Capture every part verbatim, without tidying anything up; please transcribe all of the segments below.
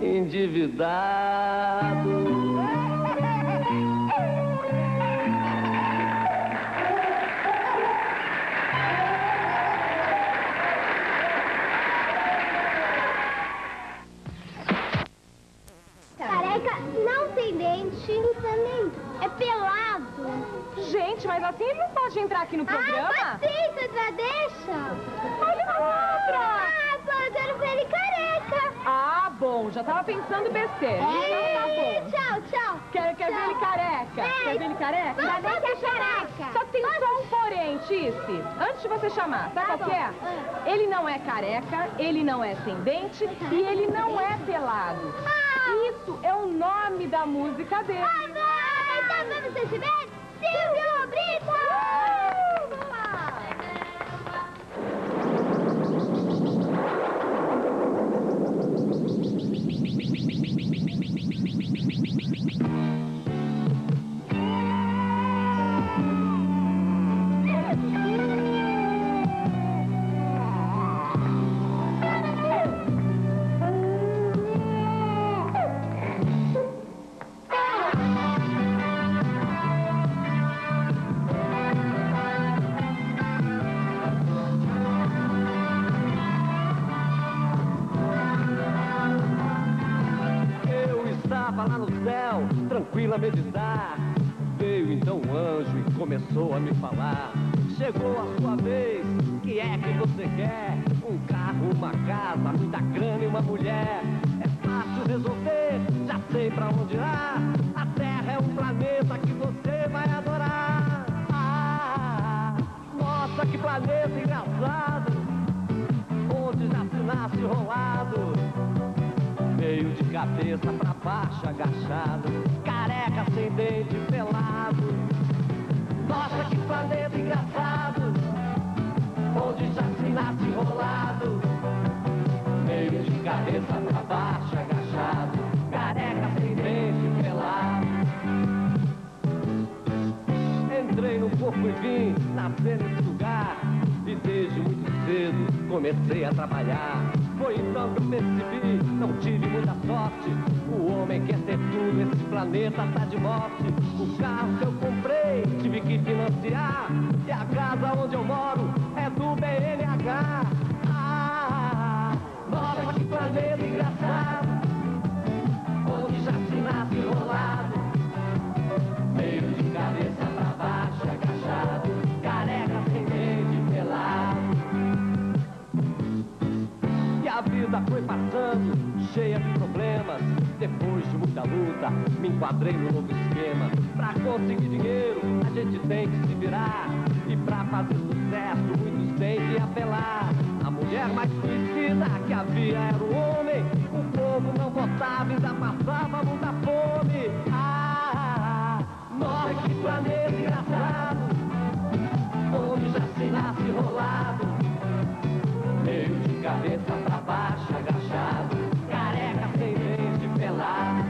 endividado. Careca não tem dente e também é pelado. Gente, mas assim ele não pode entrar aqui no programa. Ah, mas sim, Sandra, deixa. Olha a outra. Ah, pô, eu quero ver ele careca. Ah, bom, já tava pensando besteira. É, então tá bom. tchau, tchau. Quer, quer tchau. ver ele careca? É, Quer ver ele careca? Ainda Ainda bem que é careca. Só que tem só um porém, Tice. Antes de você chamar, sabe Tá qual bom. que é? Ah. Ele não é careca, ele não é sem dente e ele não é pelado. Ah. Isso é o nome da música dele. Ah, vai. Então vamos receber Silvio Brito. Vamos lá. Lá no céu, tranquila a meditar. Veio então um anjo e começou a me falar. Chegou a sua vez, que é que você quer? Um carro, uma casa, muita grana e uma mulher. É fácil resolver, já sei pra onde irá. A Terra é um planeta que você vai adorar. Ah, nossa, que planeta engraçado, onde já se nasce enrolado, meio de cabeça pra baixo, agachado, careca, sem dente, pelado. Nossa, que planeta engraçado, onde já se nasce enrolado, meio de cabeça pra baixo, agachado, careca, sem dente, pelado. Entrei no corpo e vim nascer nesse lugar, e desde muito cedo comecei a trabalhar. Foi então que eu percebi, não tive muita sorte. O homem quer ter tudo, esse planeta tá de morte. O carro que eu comprei, tive que financiar. E a casa onde eu moro é do B N H. Ah, nossa, que planeta engraçado, onde já se nasce enrolado, meio de cabeça pra baixo, agachado, careca, sem dente, pelado. E a vida foi passando, cheia de problemas. Depois de muita luta, me enquadrei no novo esquema. Pra conseguir dinheiro, a gente tem que se virar. E pra fazer sucesso, muitos têm que apelar. A mulher mais conhecida que havia era o homem. O povo não votava, ainda passava muita fome. Ah, nossa, que planeta engraçado, onde já se nasce enrolado, meio de cabeça pra baixo, agachado, careca, sem dente, pelado.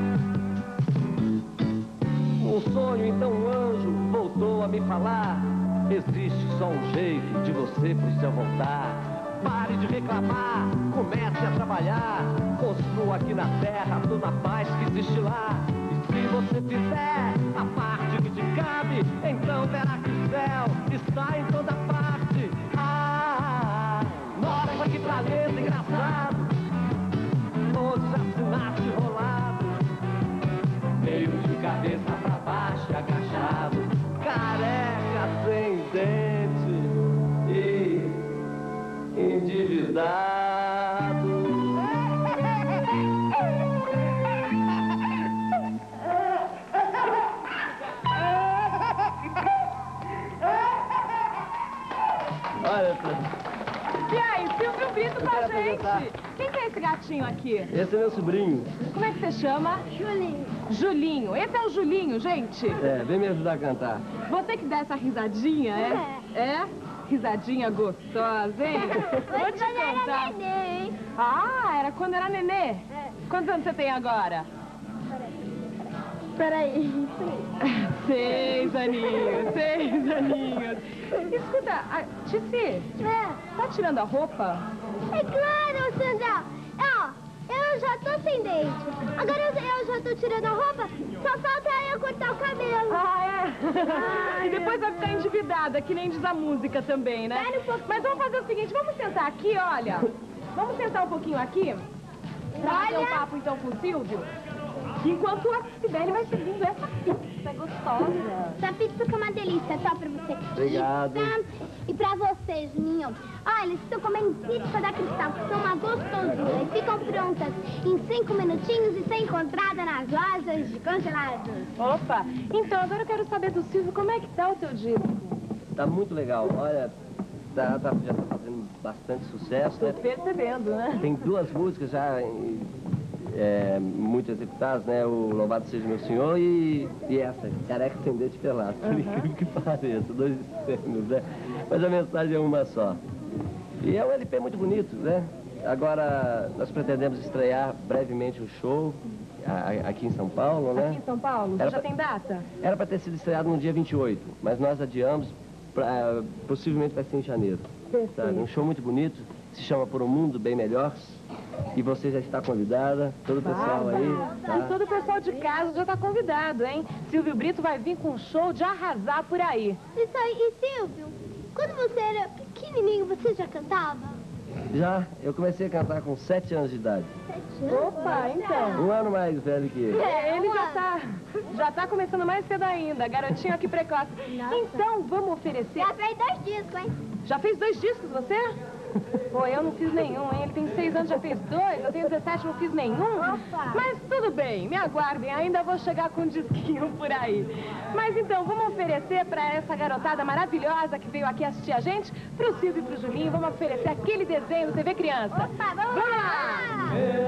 Um sonho, então um anjo voltou a me falar. Existe só um jeito de você pro céu voltar. Pare de reclamar, comece a trabalhar. Construa aqui na terra toda a paz que existe lá. E se você fizer a parte que te cabe, então verá que o céu está em toda parte. Ah, nossa, que planeta engraçado, onde já se nasce enrolado, meio de cabeça pra baixo, agachado, careca, sem dente e endividado. Olha, e aí, Silvio Brito com a gente. Quem que é esse gatinho aqui? Esse é meu sobrinho. Como é que você chama? Julinho. Julinho. Esse é o Julinho, gente. É, vem me ajudar a cantar. Você que dá essa risadinha, é? É? Risadinha gostosa, hein? Vou te Quando era contar. neném, hein? Ah, era quando era nenê? É. Quantos anos você tem agora? Peraí. Seis aninhos, seis aninhos. Escuta, a, Tici, É. tá tirando a roupa? É claro, Sandra. Ó, eu já tô sem independente. Agora eu, eu já tô tirando a roupa, só falta eu cortar o cabelo. Ah, é? Ah, E depois vai ficar endividada, que nem diz a música também, né? Espera um pouquinho. Mas vamos fazer o seguinte, vamos sentar aqui, olha. Vamos sentar um pouquinho aqui. Pra bater um Olha. papo, então, com o Silvio. Enquanto a Cibele vai servindo essa pizza gostosa. Essa pizza que é uma delícia, só pra você. Obrigado. Pizza. E pra você, Juninho. Olha, eles estão comendo pizza da Cristal, que são uma gostosura. E ficam prontas em cinco minutinhos e ser encontrada nas lojas de congelados. Opa, então agora eu quero saber do Silvio, como é que tá o seu disco? Tá muito legal. Olha, tá, tá- já tá fazendo bastante sucesso, Tô né? percebendo, né? Tem duas músicas já é, muito executadas, né? O Louvado Seja Meu Senhor e, e essa, Careca Sem Dente Pelado. Por incrível que pareça, dois extremos, né? Mas a mensagem é uma só. E é um L P muito bonito, né? Agora, nós pretendemos estrear brevemente o show a- a- aqui em São Paulo, né? Aqui em São Paulo, Era já pra- tem data? Era para ter sido estreado no dia vinte e oito, mas nós adiamos, pra, possivelmente vai ser em janeiro. Perfeito. Sabe? Um show muito bonito, se chama Por um Mundo Bem Melhor. E você já está convidada, todo o pessoal aí. E Tá? todo o pessoal de casa já tá convidado, hein? Silvio Brito vai vir com um show de arrasar por aí. Isso aí, e Silvio, quando você era pequenininho, você já cantava? Já, eu comecei a cantar com sete anos de idade. Sete anos? Opa, então. Um ano mais velho que ele. É, ele já tá, já tá começando mais cedo ainda, garotinho aqui precoce. Nossa. Então, vamos oferecer... Já fez dois discos, hein? Já fez dois discos, você? Pô, eu não fiz nenhum, hein? Ele tem seis anos, já fez dois. Eu tenho dezessete, não fiz nenhum. Opa. Mas tudo bem, me aguardem. Ainda vou chegar com um disquinho por aí. Mas então, vamos oferecer pra essa garotada maravilhosa que veio aqui assistir a gente, pro Silvio e pro Julinho, vamos oferecer aquele desenho do T V Criança. Opa, vamos, Vamos lá! lá!